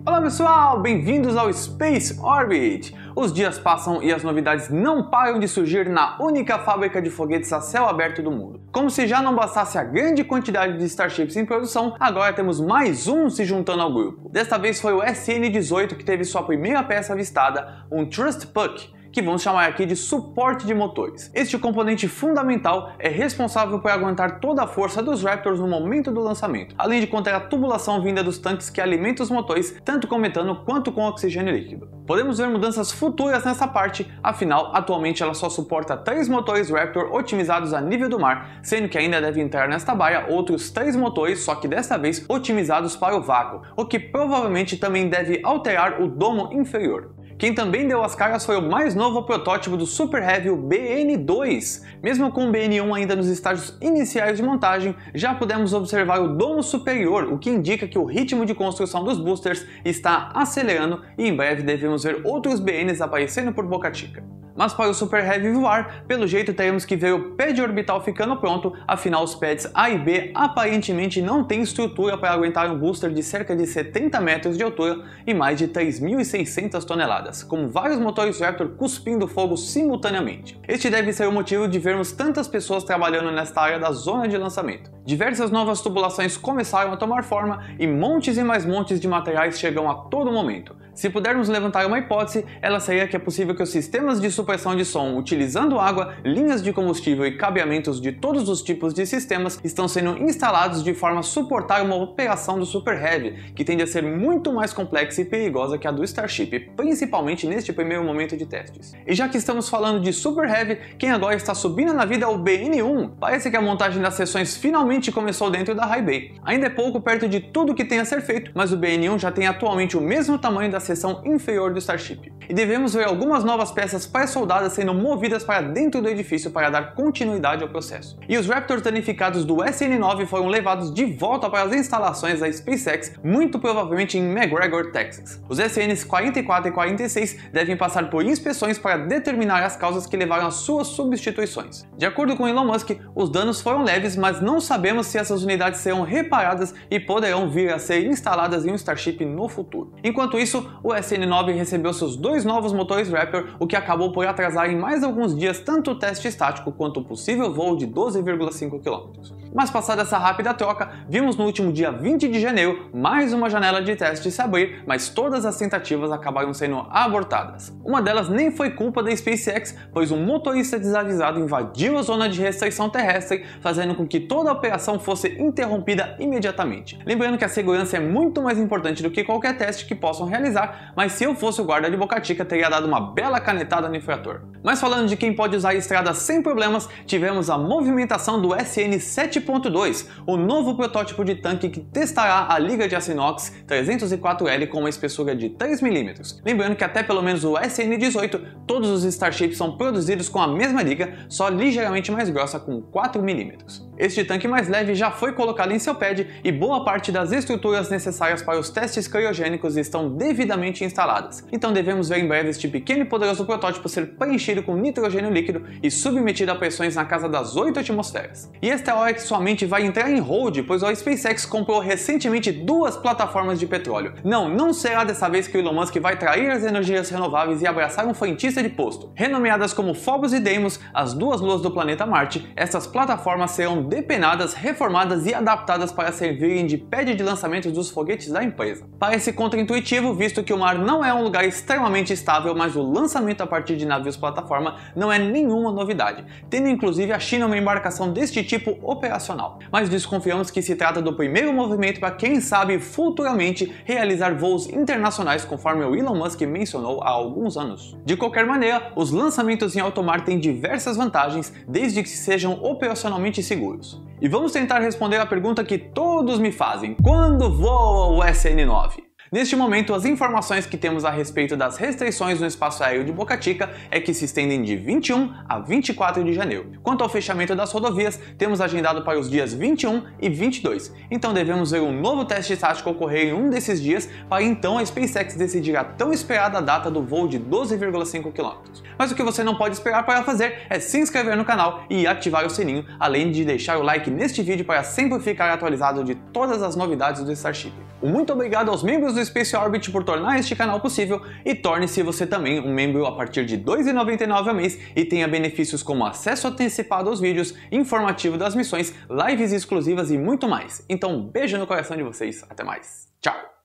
Olá pessoal, bem-vindos ao Space Orbit! Os dias passam e as novidades não param de surgir na única fábrica de foguetes a céu aberto do mundo. Como se já não bastasse a grande quantidade de Starships em produção, agora temos mais um se juntando ao grupo. Desta vez foi o SN-18 que teve sua primeira peça avistada, um Thrust Puck, que vamos chamar aqui de suporte de motores. Este componente fundamental é responsável por aguentar toda a força dos Raptors no momento do lançamento, além de conter a tubulação vinda dos tanques que alimentam os motores tanto com metano quanto com oxigênio líquido. Podemos ver mudanças futuras nessa parte, afinal, atualmente ela só suporta 3 motores Raptor otimizados a nível do mar, sendo que ainda deve entrar nesta baia outros 3 motores, só que desta vez otimizados para o vácuo, o que provavelmente também deve alterar o domo inferior. Quem também deu as caras foi o mais novo protótipo do Super Heavy, o BN2. Mesmo com o BN1 ainda nos estágios iniciais de montagem, já pudemos observar o domo superior, o que indica que o ritmo de construção dos boosters está acelerando e em breve devemos ver outros BNs aparecendo por Boca Chica. Mas para o Super Heavy voar, pelo jeito teremos que ver o pad orbital ficando pronto, afinal os pads A e B aparentemente não têm estrutura para aguentar um booster de cerca de 70 metros de altura e mais de 3.600 toneladas, com vários motores Raptor cuspindo fogo simultaneamente. Este deve ser o motivo de vermos tantas pessoas trabalhando nesta área da zona de lançamento. Diversas novas tubulações começaram a tomar forma e montes e mais montes de materiais chegam a todo momento. Se pudermos levantar uma hipótese, ela seria que é possível que os sistemas de supressão de som utilizando água, linhas de combustível e cabeamentos de todos os tipos de sistemas estão sendo instalados de forma a suportar uma operação do Super Heavy, que tende a ser muito mais complexa e perigosa que a do Starship, principalmente neste primeiro momento de testes. E já que estamos falando de Super Heavy, quem agora está subindo na vida é o BN1. Parece que a montagem das seções finalmente começou dentro da High Bay. Ainda é pouco perto de tudo que tem a ser feito, mas o BN1 já tem atualmente o mesmo tamanho da seção inferior do Starship. E devemos ver algumas novas peças pré-soldadas sendo movidas para dentro do edifício para dar continuidade ao processo. E os Raptors danificados do SN-9 foram levados de volta para as instalações da SpaceX, muito provavelmente em McGregor, Texas. Os SNs 44 e 46 devem passar por inspeções para determinar as causas que levaram às suas substituições. De acordo com Elon Musk, os danos foram leves, mas não sabemos se essas unidades serão reparadas e poderão vir a ser instaladas em um Starship no futuro. Enquanto isso, o SN-9 recebeu seus 2 novos motores Raptor, o que acabou por atrasar em mais alguns dias tanto o teste estático quanto o possível voo de 12,5 km. Mas passada essa rápida troca, vimos no último dia 20 de janeiro mais uma janela de teste se abrir, mas todas as tentativas acabaram sendo abortadas. Uma delas nem foi culpa da SpaceX, pois um motorista desavisado invadiu a zona de restrição terrestre, fazendo com que toda a operação fosse interrompida imediatamente. Lembrando que a segurança é muito mais importante do que qualquer teste que possam realizar, mas se eu fosse o guarda de Boca Chica teria dado uma bela canetada no infrator. Mas falando de quem pode usar a estrada sem problemas, tivemos a movimentação do SN-7.2, o novo protótipo de tanque que testará a liga de aço inox 304L com uma espessura de 3 mm. Lembrando que até pelo menos o SN-18, todos os Starships são produzidos com a mesma liga, só ligeiramente mais grossa com 4 mm. Este tanque mais leve já foi colocado em seu pad e boa parte das estruturas necessárias para os testes criogênicos estão devidamente instaladas. Então devemos ver em breve este pequeno e poderoso protótipo ser preenchido com nitrogênio líquido e submetido a pressões na casa das 8 atmosferas. E esta é a hora que sua mente vai entrar em hold, pois a SpaceX comprou recentemente 2 plataformas de petróleo. Não será dessa vez que o Elon Musk vai trair as energias renováveis e abraçar um frentista de posto. Renomeadas como Phobos e Deimos, as 2 luas do planeta Marte, essas plataformas serão depenadas, reformadas e adaptadas para servirem de pad de lançamento dos foguetes da empresa. Parece contraintuitivo, visto que o mar não é um lugar extremamente estável, mas o lançamento a partir de navios plataforma não é nenhuma novidade, tendo inclusive a China uma embarcação deste tipo operacional. Mas desconfiamos que se trata do primeiro movimento para quem sabe futuramente realizar voos internacionais, conforme o Elon Musk mencionou há alguns anos. De qualquer maneira, os lançamentos em alto mar têm diversas vantagens, desde que sejam operacionalmente seguros. E vamos tentar responder a pergunta que todos me fazem: quando voa o SN-9? Neste momento, as informações que temos a respeito das restrições no espaço aéreo de Boca Chica é que se estendem de 21 a 24 de janeiro. Quanto ao fechamento das rodovias, temos agendado para os dias 21 e 22, então devemos ver um novo teste estático ocorrer em um desses dias para então a SpaceX decidir a tão esperada data do voo de 12,5 km. Mas o que você não pode esperar para fazer é se inscrever no canal e ativar o sininho, além de deixar o like neste vídeo para sempre ficar atualizado de todas as novidades do Starship. Um muito obrigado aos membros do ao Space Orbit por tornar este canal possível e torne-se você também um membro a partir de R$ 2,99 ao mês e tenha benefícios como acesso antecipado aos vídeos, informativo das missões, lives exclusivas e muito mais. Então, beijo no coração de vocês, até mais. Tchau!